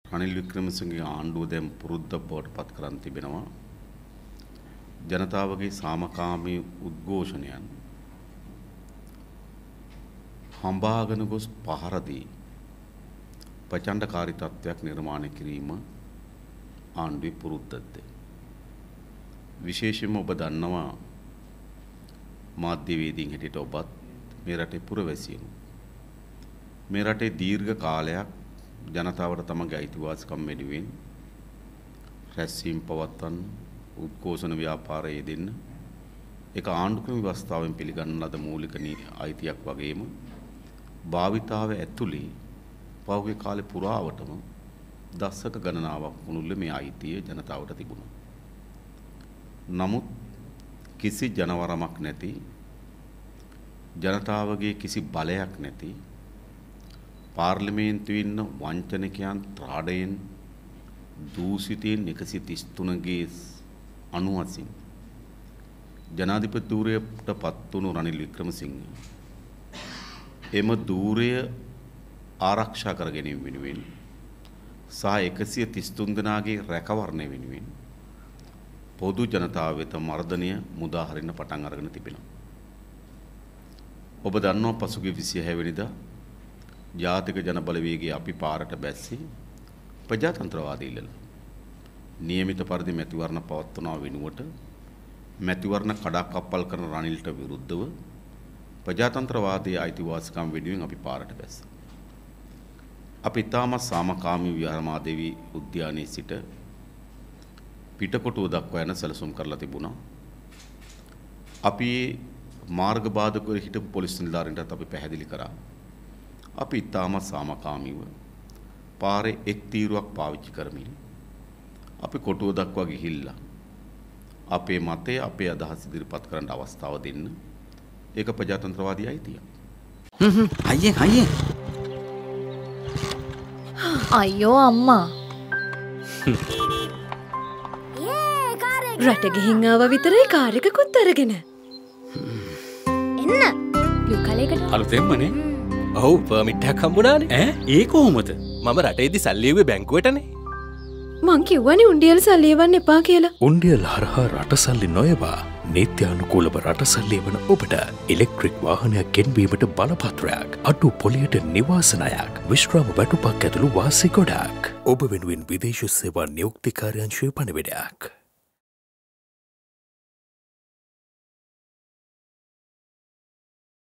රනිල් වික්‍රමසිංහගේ ආණ්ඩුව දැන් පුරුද්දක් බවට පත් කරන් තිබෙනවා. ජනතාවගේ සාමකාමී උද්ඝෝෂණයන් හඹාගෙන ගොස් පහර දී ප්‍රචණ්ඩකාරී තත්ත්වයක් නිර්මාණය කිරීම ආණ්ඩුවේ පුරුද්දක්ද. විශේෂයෙන්ම ඔබ දන්නවා මාධ්‍යවේදීන් හැටියට ඔබත් මේ රටේ පුරවැසියෙනු. මේ රටේ දීර්ඝ කාලයක් ජනතාවට තමගේ අයිතිවාසිකම් වෙනුවෙන් රැස්වීම් පවත්වන්න උද්ඝෝෂණ ව්‍යාපාරයේ දෙන්න ඒක ආණ්ඩුක්‍රම ව්‍යවස්ථාවෙන් පිළිගන්න ලද මූලික අයිතියක් වගේම භාවිතාව ඇතුළේ පහුගිය කාලේ පුරාවටම දශක ගණනාවක් මුළුල්ලේ මේ අයිතිය ජනතාවට තිබුණා. නමුත් කිසි ජනවරමක් නැති ජනතාවගේ කිසි බලයක් නැති පාර්ලිමේන්තුවේ ඉන්න වංචනිකයන් ත්‍රාඩයෙන් දූෂිතයෙන් 133ගේ අනුවසින් ජනාධිපති ධූරයට පත් වුණු රනිල් වික්‍රමසිංහ එම ධූරය ආරක්ෂා කර ගැනීම වෙනුවෙන් සහ 133 දෙනාගේ රැකවරණය වෙනුවෙන් පොදු ජනතාව වෙත මර්ධනය මුදා හරින්න පටන් අරගෙන තිබෙනවා. ඔබ දන්නවා පසුගිය 26 වෙනිදා ජාතික ජන බලවේගයේ අපි පාරට බැස්සී ප්‍රජාතන්ත්‍රවාදී ඉල්ලලා නියමිත පරිදි මැතිවරණ පවත්වනවා වෙනුවට මැතිවරණ කඩාකප්පල් කරන රනිල්ට විරුද්ධව ප්‍රජාතන්ත්‍රවාදී අයිතිවාසිකම් වෙනුවෙන් අපි පාරට බැස්සා. අපි තාම සාමකාමී විහාරමාදේවි උද්‍යානයේ සිට පිටකොටුව දක්වා යන සැලසුම් කරලා තිබුණා. අපි මාර්ග බාධක වල හිටපු පොලිස් නිලධාරීන්ටත් අපි පැහැදිලි කරා. අපි ඊටාම සාමකාමීව පාරේ එක් තීරුවක් පාවිච්චි කරමින් අපි කොටුව දක්වා ගිහිල්ලා අපේ මතය අපේ අදහස් ඉදිරිපත් කරන්න අවස්ථාව දෙන්න. ඒක ප්‍රජාතන්ත්‍රවාදී අයිතියක්. අයියෝ අම්මා. රට ගිහින් ආව විතරයි කාර් එකකුත් අරගෙන. එන්න. ලුකලේකට. අලුතෙන්මනේ. ඔව් පර්මිට් එකක් හම්බුණානේ. ඈ ඒ කොහොමද? මම රටේදී සල්ලි එව්වේ බැංකුවටනේ. මං කිව්වනේ උණ්ඩියල් සල්ලි එවන්න එපා කියලා. උණ්ඩියල් හරහා රට සල්ලි නොයවා නීත්‍යානුකූලව රට සල්ලි එවන ඔබට ඉලෙක්ට්‍රික් වාහනයක් ගෙන්වීමට බලපත්‍රයක්, අඩු පොලියට නිවාසනයක්, විශ්‍රාම වැටුපක් ඇතුළු වාසි ගොඩක්. ඔබ වෙනුවෙන් විදේශ සේවා නියුක්තිකාර්යාංශයේ පණිවිඩයක්.